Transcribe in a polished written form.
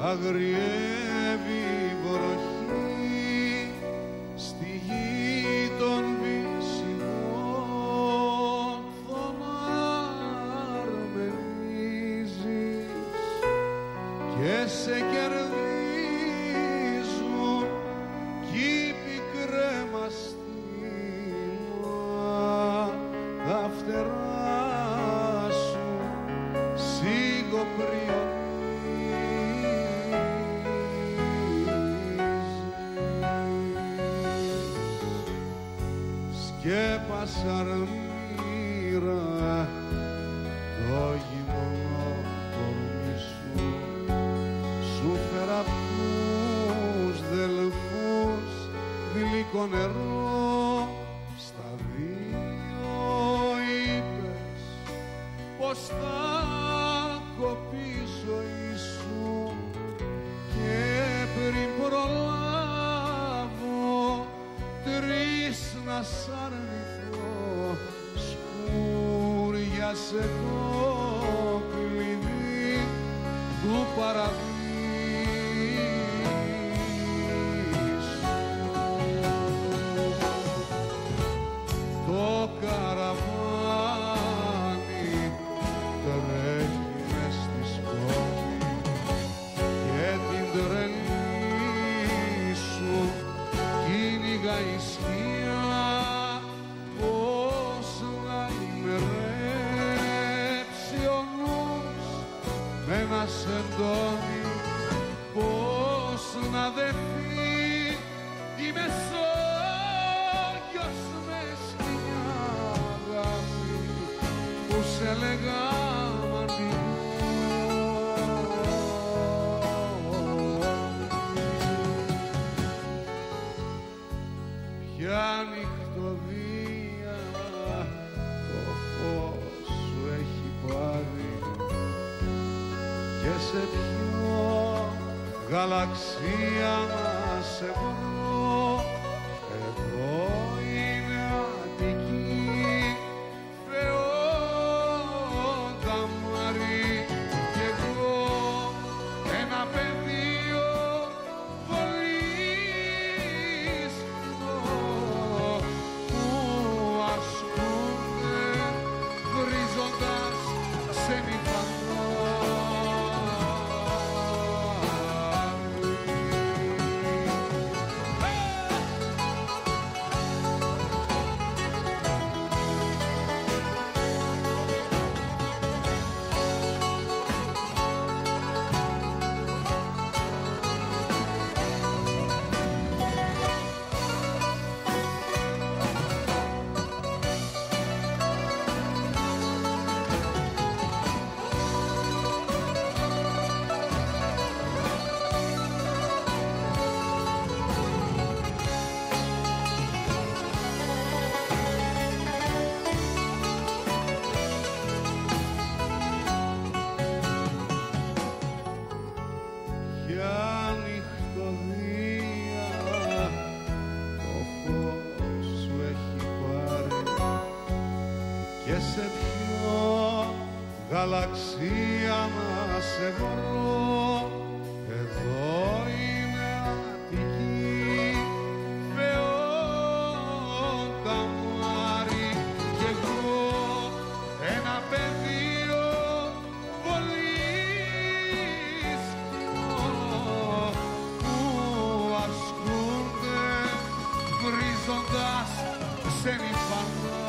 αγριεύει η βροχή στη γη των βυσσινών θοναρμενίζεις και σε κερδίζουν κι οι πικρέμαστήμα τα φτερά σου σιγοπριονίζεις. Σκέπασα αρμύρα το γυμνό κορμί σου, σου φέρα τους δελφούς γλυκό νερό, στα δύο είπες πως θα κοπεί η ζωή σου και πριν προλάβω τρεις να σ' αρνηθώ σκούριασε το κλειδί του παραδείσου. Το καραβάνι τρέχει μες στη σκόνη και την τρελή σου κυνηγά η σκιά. Πώς να ημερέψει ο νους με ένα σεντόνι, πώς να δεθεί η Μεσόγειος με σκηνιά αγάπη που σε λέγα μαντινό. Ποια νυχτωδία το φως σου έχει πάρει και σε ποιο γαλαξία να σε βρω. Εδώ είναι Αττική, Φεόντα Μαρή κι εγώ ένα πεδίο βολίσχνο που ασκούνται βρίζοντας ξενιφανό. Ποια νυχτωδία το φως σου έχει πάρει και σε ποιο γαλαξία να σε βρω. Εδώ είναι Αττική, Φεόντα Μαρή κι εγώ ένα πεδίο που ασκούνται βρίζοντας ξενιφανό.